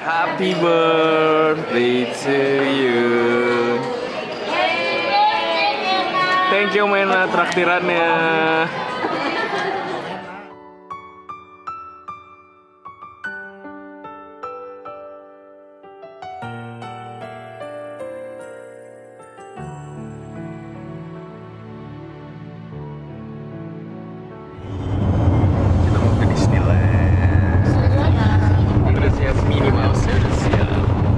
Happy birthday to you. Thank you Mena traktirannya. Kita mau ke Disneyland. Udah siap Minnie Mouse ya, udah siap.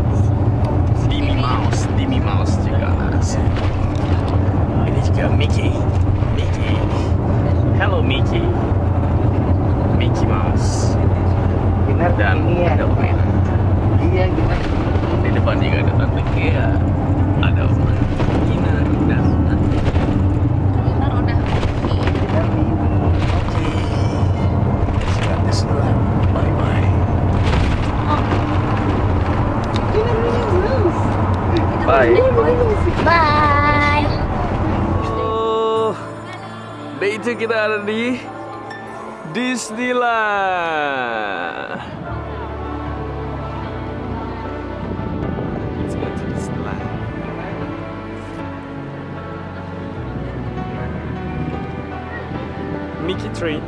Dimmy Mouse juga ada sih. Ini juga Mickey. Hello Mickey Mouse. Dan ada Om. Iya gimana? Di depan juga ada Tante Kia, ada Om Gina dan Tante. Ntar udah Oke. Gratis lah. Bye bye. Bye. bye. Oh, day itu kita ada di Disneyland. Let's go to Disneyland. Mickey train.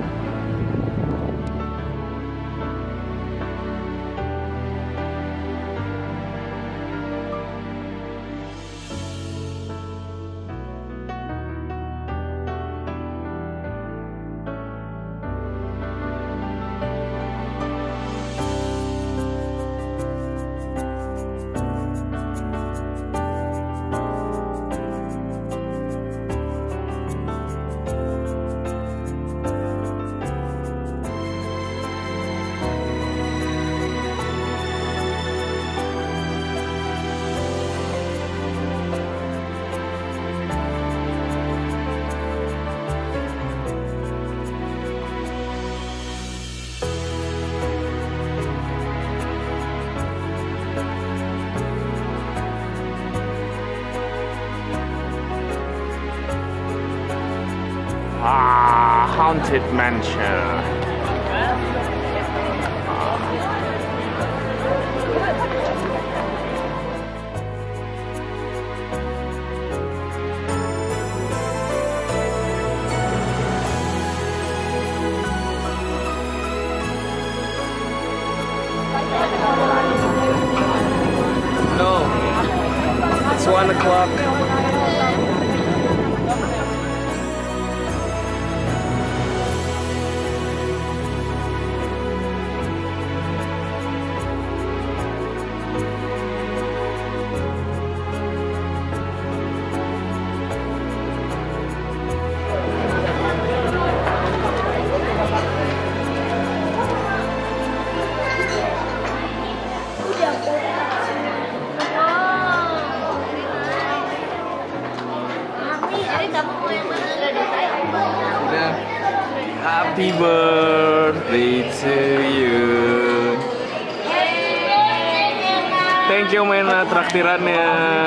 Haunted Mansion. No, it's 1 o'clock. Happy birthday to you. Thank you Mena traktirannya.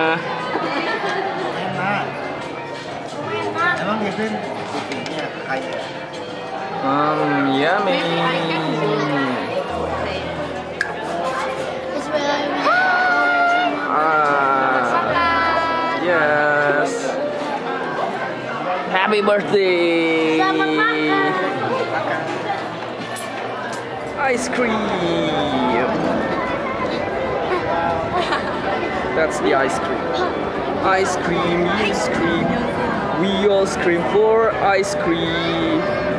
Emang Gavin pipinya kaya? Yummy. Yes. Happy birthday. Ice cream. That's the ice cream. Ice cream, you scream. We all scream for ice cream.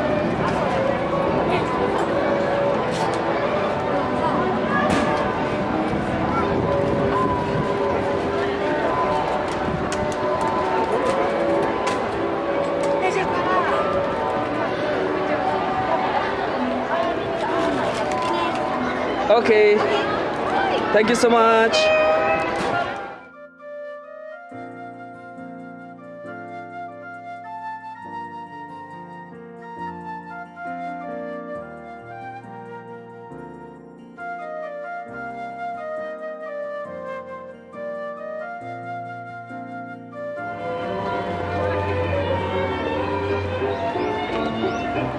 Okay, thank you so much.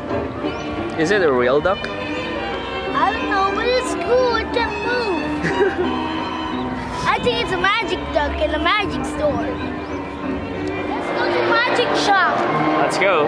Is it a real duck? I don't know, but it's cool. It can move. think it's a magic duck in a magic store. Let's go to magic shop. Let's go.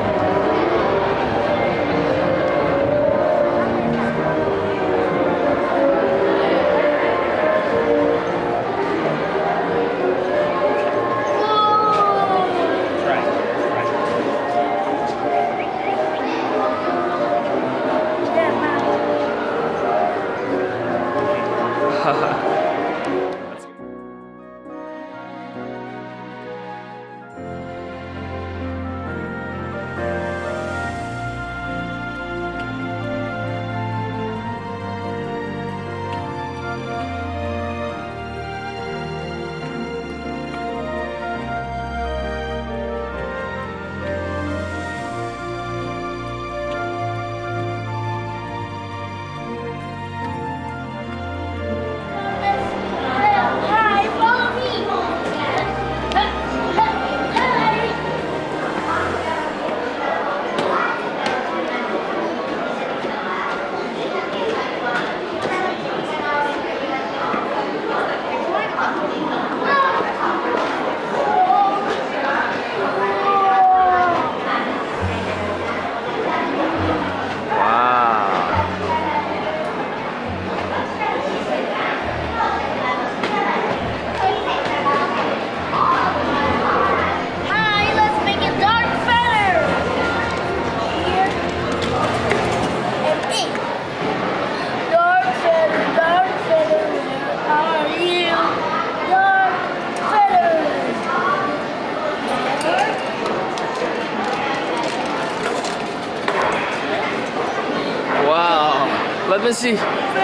Let me see.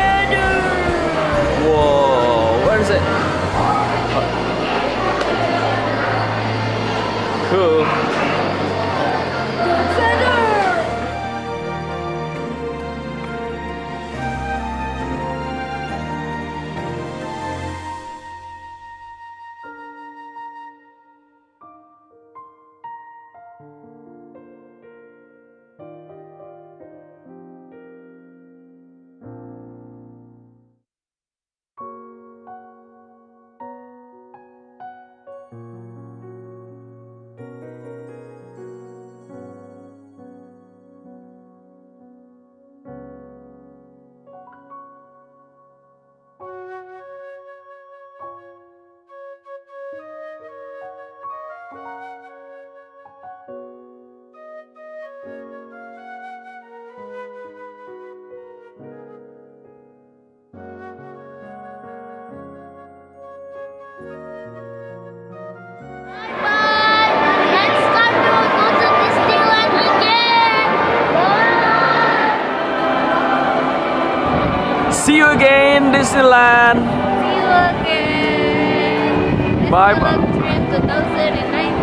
Whoa, where is it? Cool. See you again, Disneyland. See you again. Bye bye. 2019.